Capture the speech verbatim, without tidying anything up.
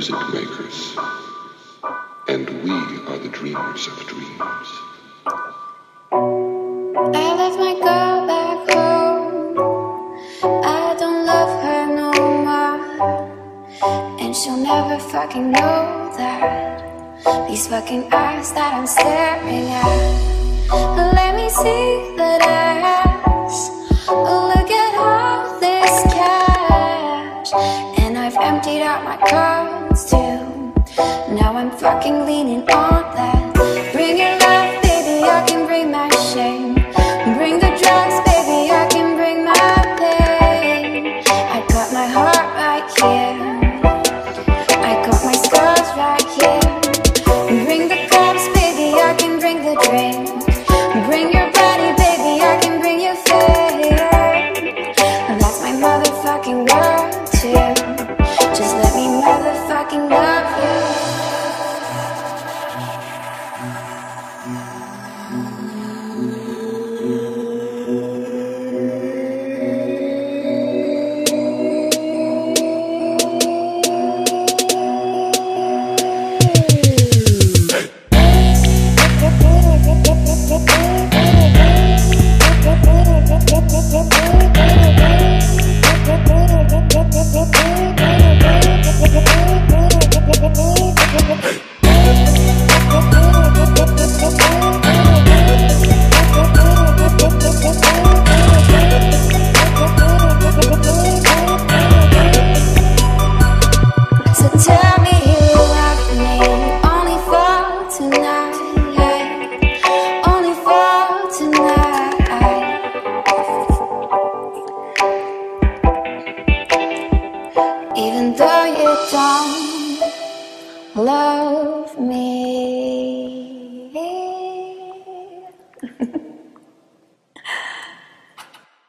music makers, and we are the dreamers of dreams. I left my girl back home. I don't love her no more, and she'll never fucking know that. These fucking eyes that I'm staring at, let me see that ass. Look at all this cash, and I've emptied out my cards too. Now I'm fucking leaning on that. Bring your love, baby, I can bring my shame. Bring the drugs, baby, I can bring my pain. I got my heart right here, I got my scars right here. Bring the cups, baby, I can bring the drink. Bring your body, baby, I can bring your fear. That's my motherfucking world too. Just let me motherfucking love you. Tell me you love me only for tonight, only for tonight. Even though you don't love me.